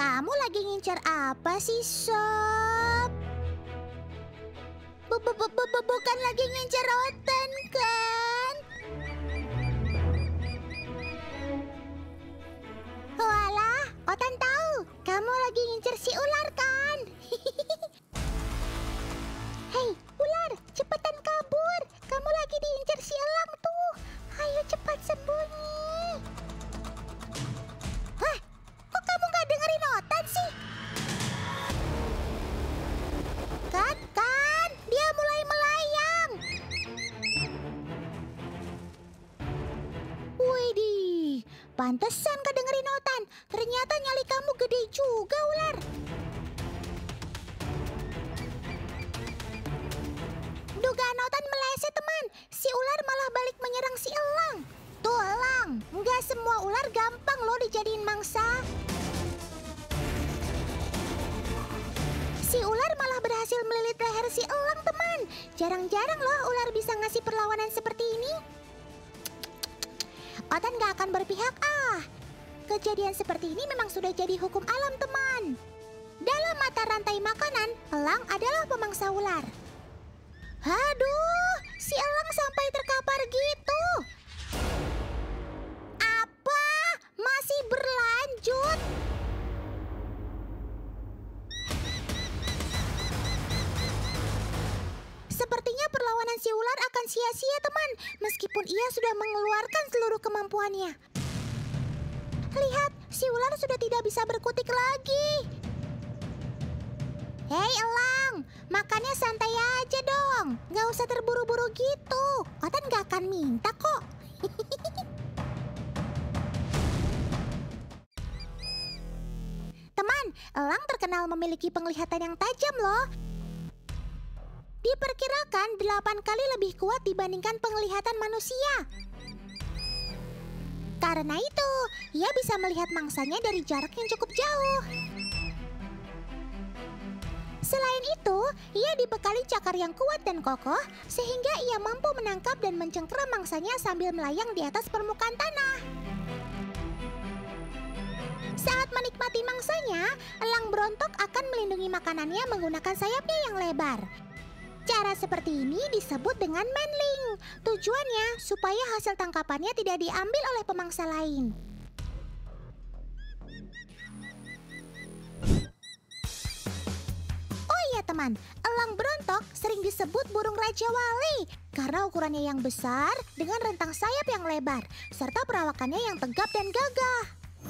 Kamu lagi ngincar apa sih, Sob? Bukan lagi ngincar Otan, kan? Walah, Otan tahu. Kamu lagi ngincar si ular, kan? Hei, ular, cepetan kabur. Kamu lagi diincar si elang tuh. Ayo cepat sembunyi. Hah? Kok kamu gak dengerin Otan sih? Kan, dia mulai melayang. Widih, pantesan gak dengerin Otan. Ternyata nyali kamu gede juga, ular. Dugaan Otan meleset, teman. Si ular malah balik menyerang si elang. Tuh elang, nggak semua ular gampang loh dijadiin mangsa. Si ular malah berhasil melilit leher si elang, teman. Jarang-jarang loh ular bisa ngasih perlawanan seperti ini. Otan nggak akan berpihak, Kejadian seperti ini memang sudah jadi hukum alam, teman. Dalam mata rantai makanan, elang adalah pemangsa ular. Aduh, si elang sampai terkapar gitu. Apa? Masih berlanjut? Sepertinya perlawanan si ular akan sia-sia, teman. Meskipun ia sudah mengeluarkan seluruh kemampuannya. Lihat, si ular sudah tidak bisa berkutik lagi. Hei elang, makannya santai aja dong. Gak usah terburu-buru gitu. Otan gak akan minta kok. Teman, elang terkenal memiliki penglihatan yang tajam loh. Diperkirakan 8 kali lebih kuat dibandingkan penglihatan manusia. Karena itu, ia bisa melihat mangsanya dari jarak yang cukup jauh. Selain itu, ia dibekali cakar yang kuat dan kokoh, sehingga ia mampu menangkap dan mencengkeram mangsanya sambil melayang di atas permukaan tanah. Saat menikmati mangsanya, elang berontok akan melindungi makanannya menggunakan sayapnya yang lebar. Cara seperti ini disebut dengan mantling. Tujuannya supaya hasil tangkapannya tidak diambil oleh pemangsa lain. Ya teman, elang berontok sering disebut burung Raja Wali karena ukurannya yang besar dengan rentang sayap yang lebar serta perawakannya yang tegap dan gagah.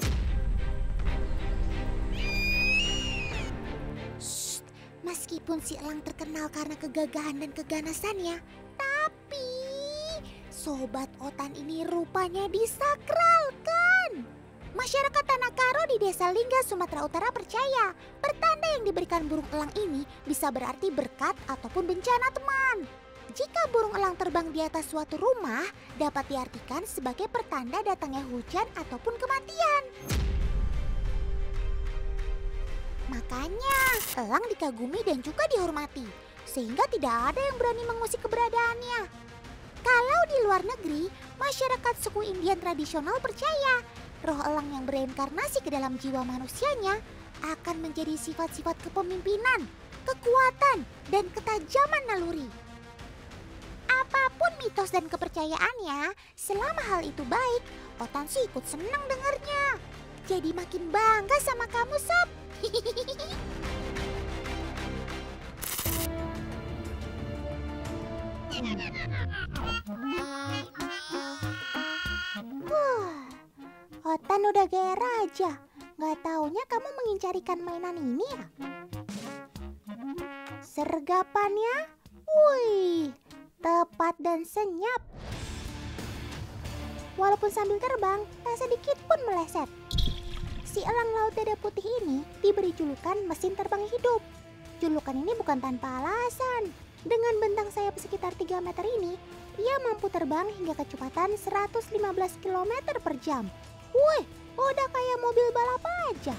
Shh, meskipun si elang terkenal karena kegagahan dan keganasannya, tapi sobat Otan ini rupanya disakralkan. Masyarakat Tanah Karo di Desa Lingga, Sumatera Utara percaya pertanda yang diberikan burung elang ini bisa berarti berkat ataupun bencana, teman. Jika burung elang terbang di atas suatu rumah, dapat diartikan sebagai pertanda datangnya hujan ataupun kematian. Makanya, elang dikagumi dan juga dihormati, sehingga tidak ada yang berani mengusik keberadaannya. Kalau di luar negeri, masyarakat suku Indian tradisional percaya roh elang yang bereinkarnasi ke dalam jiwa manusianya akan menjadi sifat-sifat kepemimpinan, kekuatan, dan ketajaman naluri. Apapun mitos dan kepercayaannya, selama hal itu baik, Otan sih ikut senang dengarnya. Jadi makin bangga sama kamu, Sob. Otan udah gaya raja. Gak taunya kamu mengincarikan mainan ini ya? Sergapannya, wih, tepat dan senyap. Walaupun sambil terbang, tak sedikit pun meleset. Si elang laut dada putih ini diberi julukan mesin terbang hidup. Julukan ini bukan tanpa alasan. Dengan bentang sayap sekitar 3 meter ini, ia mampu terbang hingga kecepatan 115 km per jam. Wih, udah kayak mobil balap aja.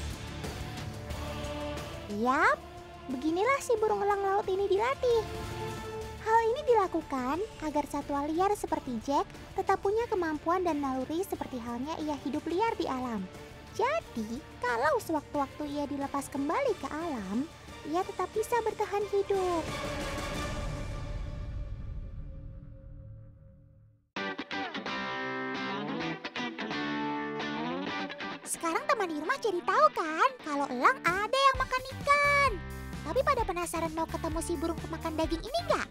Yap, beginilah si burung elang laut ini dilatih. Hal ini dilakukan agar satwa liar seperti Jack tetap punya kemampuan dan naluri seperti halnya ia hidup liar di alam. Jadi, kalau sewaktu-waktu ia dilepas kembali ke alam, ia tetap bisa bertahan hidup. Sekarang teman di rumah jadi tahu kan kalau elang ada yang makan ikan. Tapi pada penasaran mau ketemu si burung pemakan daging ini nggak?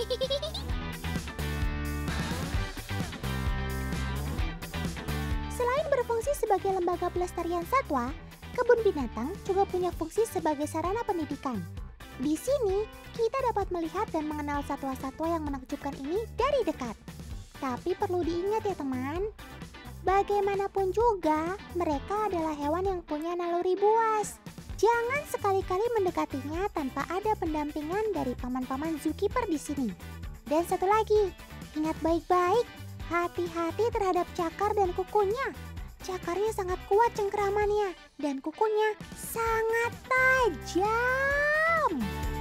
Selain berfungsi sebagai lembaga pelestarian satwa, kebun binatang juga punya fungsi sebagai sarana pendidikan. Di sini, kita dapat melihat dan mengenal satwa-satwa yang menakjubkan ini dari dekat. Tapi perlu diingat ya teman, bagaimanapun juga mereka adalah hewan yang punya naluri buas. Jangan sekali-kali mendekatinya tanpa ada pendampingan dari paman-paman zookeeper di sini. Dan satu lagi, ingat baik-baik, hati-hati terhadap cakar dan kukunya. Cakarnya sangat kuat cengkeramannya dan kukunya sangat tajam.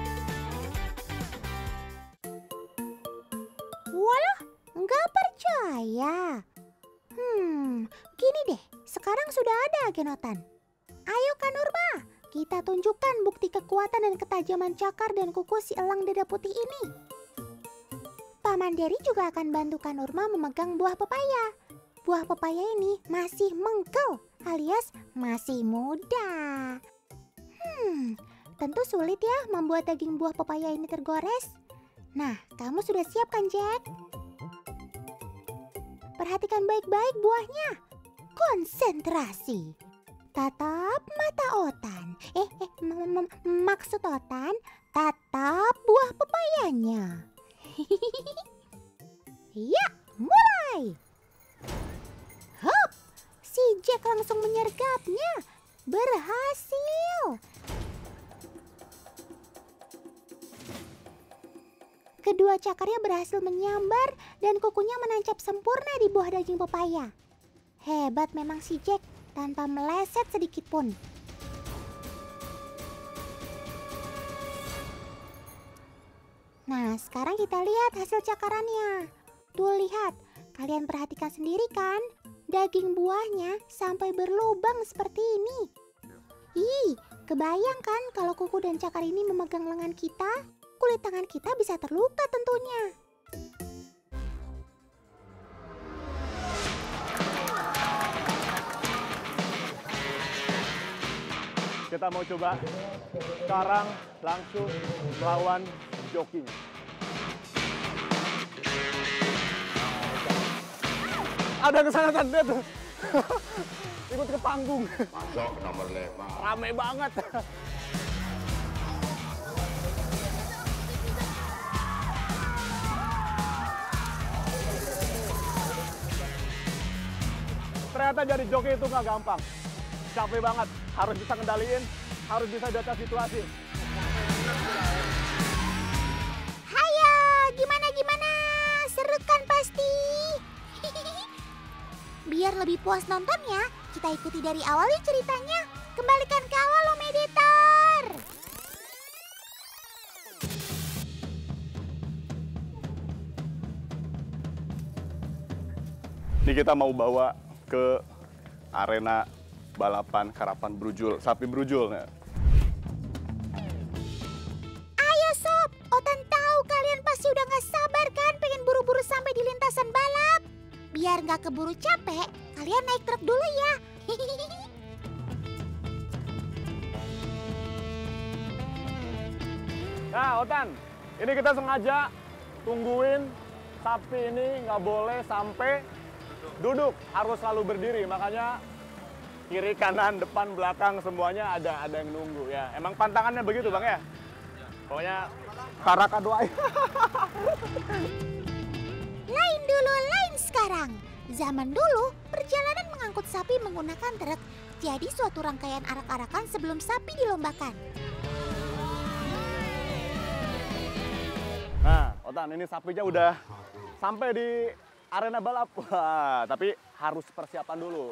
Walah, nggak percaya. Gini deh, sekarang sudah ada agen Otan. Ayo Kak Nurma, kita tunjukkan bukti kekuatan dan ketajaman cakar dan kuku si elang dada putih ini. Paman Dery juga akan bantu Kak Nurma memegang buah pepaya. Buah pepaya ini masih mengkel alias masih muda. Tentu sulit ya membuat daging buah pepaya ini tergores. Nah, kamu sudah siap kan Jack? Perhatikan baik-baik buahnya. Konsentrasi. Tatap mata Otan. Maksud Otan, tatap buah pepayanya. Ya, mulai. Hop, si Jack langsung menyergapnya. Berhasil. Kedua cakarnya berhasil menyambar dan kukunya menancap sempurna di buah daging pepaya. Hebat memang si Jack, tanpa meleset sedikit pun. Nah, sekarang kita lihat hasil cakarannya. Tuh lihat, kalian perhatikan sendiri kan? Daging buahnya sampai berlubang seperti ini. Ih, kebayang kan kalau kuku dan cakar ini memegang lengan kita? Kulit tangan kita bisa terluka tentunya. Kita mau coba sekarang langsung melawan jokinya. Ada kesana dia tuh. Ikut ke panggung. Masuk nomor 5. Rame banget. Ternyata jadi joki itu nggak gampang. Capek banget. Harus bisa kendaliin, harus bisa baca situasi. Hayo, gimana? Seru kan pasti? Biar lebih puas nontonnya, kita ikuti dari awal yuk ceritanya. Kembalikan ke awal lo Mediator. Ini kita mau bawa ke arena balapan karapan brujul, sapi brujul. Ayo sob, Otan tahu kalian pasti udah gak sabar kan pengen buru-buru sampai di lintasan balap. Biar gak keburu capek, kalian naik truk dulu ya. Nah Otan, ini kita sengaja tungguin sapi ini nggak boleh sampai duduk, harus selalu berdiri. Makanya kiri, kanan, depan, belakang semuanya ada yang nunggu ya. Emang pantangannya begitu Bang ya? Pokoknya Taraka doain. Lain dulu, lain sekarang. Zaman dulu, perjalanan mengangkut sapi menggunakan truk jadi suatu rangkaian arak-arakan sebelum sapi dilombakan. Nah, Otan, ini sapinya udah sampai di arena balap. Wah, tapi harus persiapan dulu.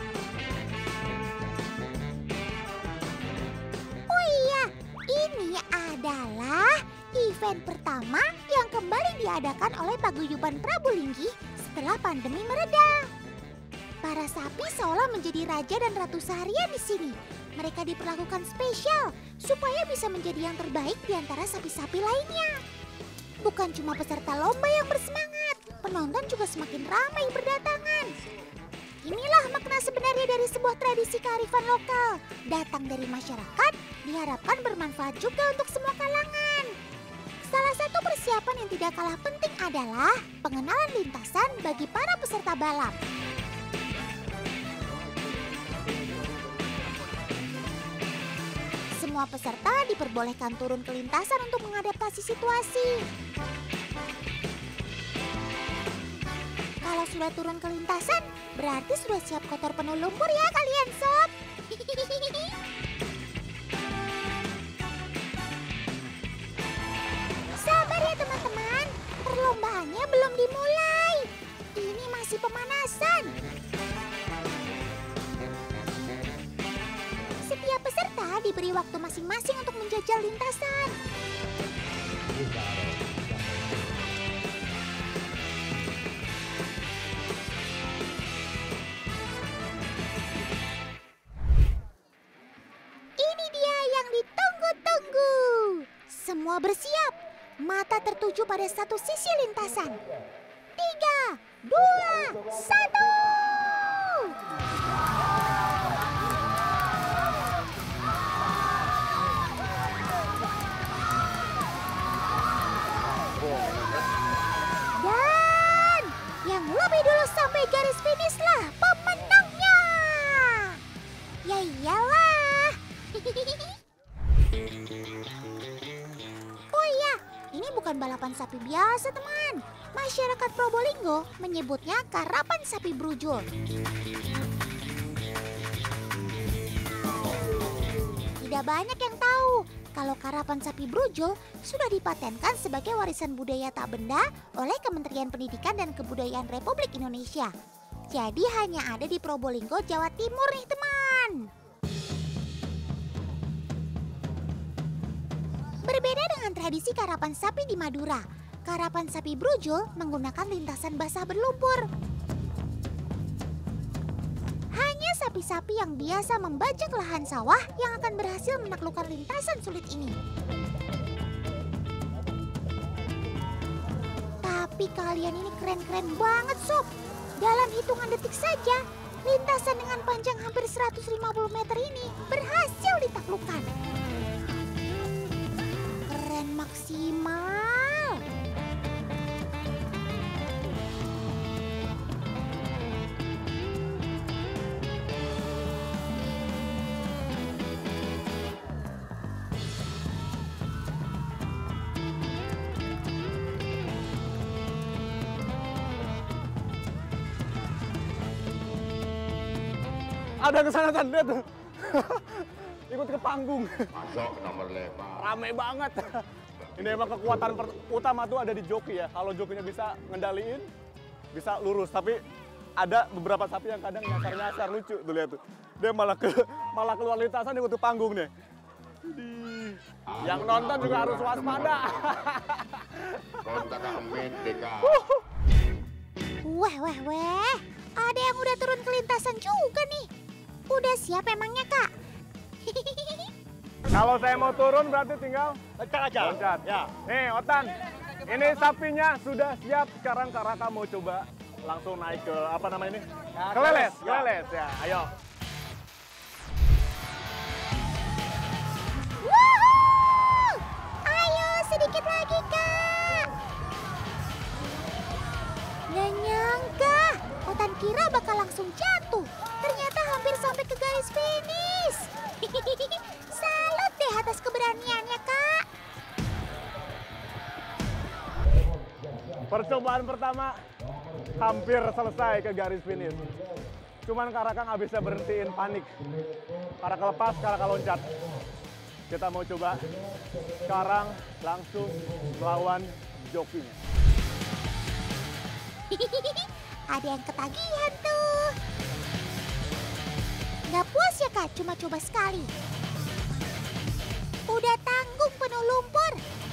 Oh iya, ini adalah event pertama yang kembali diadakan oleh Paguyuban Prabu Linggi setelah pandemi mereda. Para sapi seolah menjadi raja dan ratu seharian di sini. Mereka diperlakukan spesial supaya bisa menjadi yang terbaik di antara sapi-sapi lainnya. Bukan cuma peserta lomba yang bersemangat, penonton juga semakin ramai berdatangan. Inilah makna sebenarnya dari sebuah tradisi kearifan lokal. Datang dari masyarakat, diharapkan bermanfaat juga untuk semua kalangan. Salah satu persiapan yang tidak kalah penting adalah pengenalan lintasan bagi para peserta balap. Semua peserta diperbolehkan turun ke lintasan untuk mengadaptasi situasi. Kalau sudah turun ke lintasan, berarti sudah siap kotor penuh lumpur ya kalian sob. Sabar ya teman-teman, perlombaannya belum dimulai. Ini masih pemanasan. Setiap peserta diberi waktu masing-masing untuk menjajal lintasan. Ini dia yang ditunggu-tunggu. Semua bersiap, mata tertuju pada satu sisi lintasan. 3, 2, 1. Dan yang lebih dulu sampai garis finish lah pemenangnya. Ya iyalah. Oh iya, ini bukan balapan sapi biasa teman. Masyarakat Probolinggo menyebutnya karapan sapi brujul. Tidak banyak yang tahu kalau karapan sapi brujul sudah dipatenkan sebagai warisan budaya tak benda oleh Kementerian Pendidikan dan Kebudayaan Republik Indonesia. Jadi hanya ada di Probolinggo, Jawa Timur nih teman. Berbeda dengan tradisi karapan sapi di Madura, karapan sapi brujul menggunakan lintasan basah berlumpur. Hanya sapi-sapi yang biasa membajak lahan sawah yang akan berhasil menaklukkan lintasan sulit ini. Tapi kalian ini keren-keren banget sob. Dalam hitungan detik saja, lintasan dengan panjang hampir 150 meter ini berhasil ditaklukkan. Keren maksimal. Ada kesana Tan, lihat tuh. Ikut ke panggung. Masuk nomor 5. Rame banget. Ini emang kekuatan utama tuh ada di joki ya. Kalau jokinya bisa ngendaliin, bisa lurus. Tapi ada beberapa sapi yang kadang nyasar-nyasar, lucu tuh lihat tuh. Dia malah keluar lintasan ikut ke panggung nih. Yang nonton juga harus waspada. Kontak Amin DK. Weh. Ada yang udah turun ke lintasan juga nih. Udah siap emangnya kak? Kalau saya mau turun berarti tinggal Loncat aja. loncat. Ya. Nih Otan, ini sapinya sudah siap. Sekarang Kak Raka mau coba langsung naik ke apa namanya ini? Keleles, keleles ya. Ayo. Woohoo! Ayo sedikit lagi kak. Nggak nyangka, Otan kira bakal langsung jatuh. Ternyata hampir sampai ke garis finish. Salut deh atas keberaniannya kak. Percobaan pertama hampir selesai ke garis finish. Cuman Kak Raka nggak bisa berhentiin panik. Kak Raka lepas, Kak Raka loncat. Kita mau coba sekarang langsung melawan jokinya. Ada yang ketagihan tuh. Nggak puas ya kak, cuma coba sekali. Udah tanggung penuh lumpur.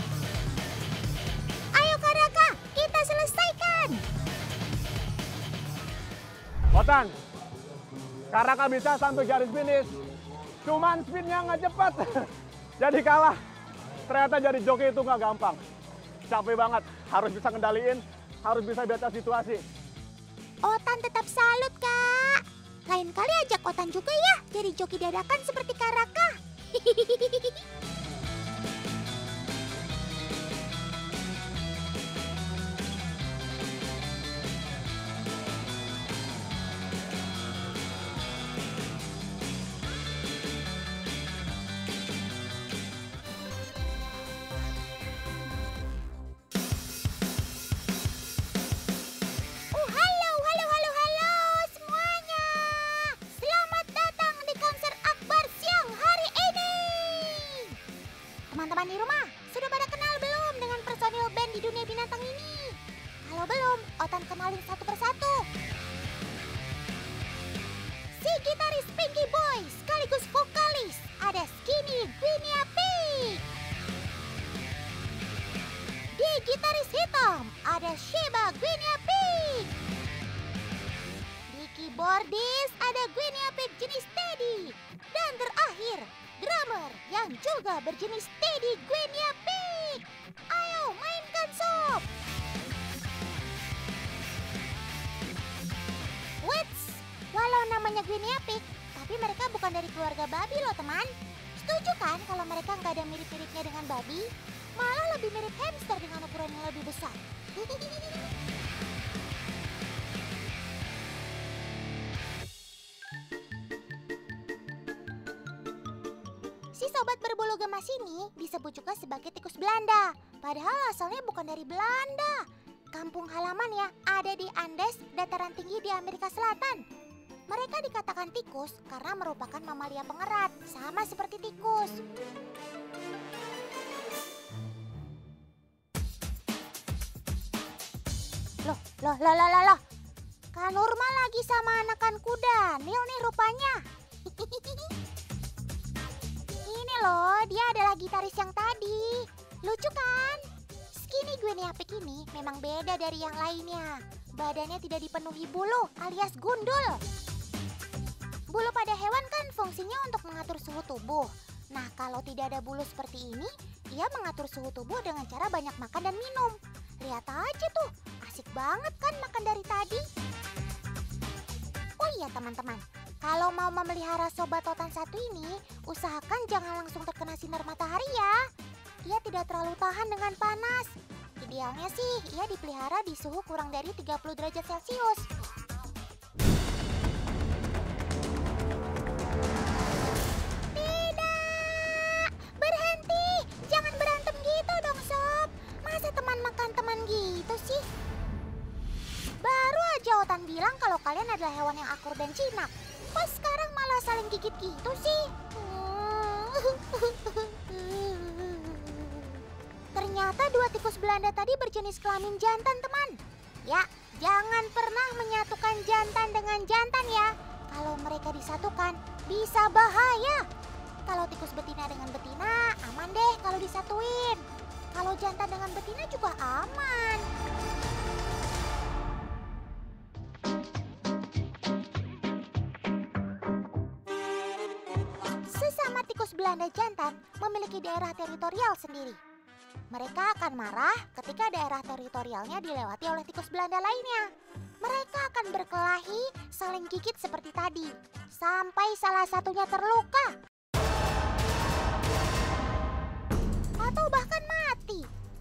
Ayo Kak Raka, kita selesaikan. Otan, Karaka bisa sampai garis finish. Cuman speednya nggak cepat. Jadi kalah. Ternyata jadi joki itu nggak gampang. Capek banget. Harus bisa ngendaliin. Harus bisa baca situasi. Otan tetap salut, Kak. Lain kali ajak Otan juga ya jadi joki dadakan seperti Karaka. Teman-teman di rumah, sudah pada kenal belum dengan personil band di dunia binatang ini? Kalau belum, Otan kenalin satu persatu. Si gitaris Pinky Boy sekaligus vokalis ada Skinny Guinea Pig. Di gitaris hitam ada Sheba Guinea Pig. Di keyboardis ada Guinea Pig jenis Teddy. Dan terakhir, drummer yang juga berjenis Teddy Guinea Pig. Ayo mainkan sob. Wits, walau namanya Guinea Pig, tapi mereka bukan dari keluarga babi loh teman. Setuju kan kalau mereka nggak ada mirip-miripnya dengan babi? Malah lebih mirip hamster dengan ukuran yang lebih besar. Si sobat berbulu gemas ini disebut juga sebagai tikus Belanda. Padahal asalnya bukan dari Belanda. Kampung halamannya ada di Andes, dataran tinggi di Amerika Selatan. Mereka dikatakan tikus karena merupakan mamalia pengerat, sama seperti tikus. Loh. Kak Nurma lagi sama anakan kuda, Nil nih rupanya. Ini loh, dia adalah gitaris yang tadi. Lucu kan? Skinny Guinea Pig ini memang beda dari yang lainnya. Badannya tidak dipenuhi bulu alias gundul. Bulu pada hewan kan fungsinya untuk mengatur suhu tubuh. Nah, kalau tidak ada bulu seperti ini, ia mengatur suhu tubuh dengan cara banyak makan dan minum. Lihat aja tuh, asik banget kan makan dari tadi. Oh iya teman-teman, kalau mau memelihara sobat Otan satu ini, usahakan jangan langsung terkena sinar matahari ya. Ia tidak terlalu tahan dengan panas. Idealnya sih, ia dipelihara di suhu kurang dari 30 derajat Celcius. Tidak! Berhenti! Jangan berantem gitu dong, Sob. Masa teman makan teman gitu sih? Baru aja Otan bilang kalau kalian adalah hewan yang akur dan jinak. Pas sekarang malah saling gigit gitu sih? Ternyata dua tikus Belanda tadi berjenis kelamin jantan, teman. Ya, jangan pernah menyatukan jantan dengan jantan ya. Kalau mereka disatukan, bisa bahaya. Kalau tikus betina dengan betina, aman deh kalau disatuin. Kalau jantan dengan betina juga aman. Sesama tikus Belanda jantan memiliki daerah teritorial sendiri. Mereka akan marah ketika daerah teritorialnya dilewati oleh tikus Belanda lainnya. Mereka akan berkelahi, saling gigit seperti tadi, sampai salah satunya terluka. Atau bahkan mati.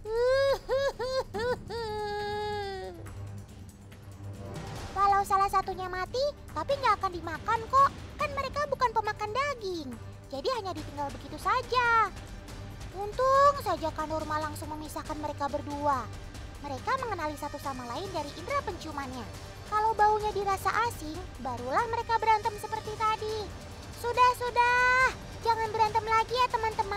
Kalau salah satunya mati, tapi nggak akan dimakan kok. Kan mereka bukan pemakan daging. Jadi hanya ditinggal begitu saja. Untung saja Kak Nurma langsung memisahkan mereka berdua. Mereka mengenali satu sama lain dari indera penciumannya. Kalau baunya dirasa asing, barulah mereka berantem seperti tadi. Sudah, jangan berantem lagi ya teman-teman.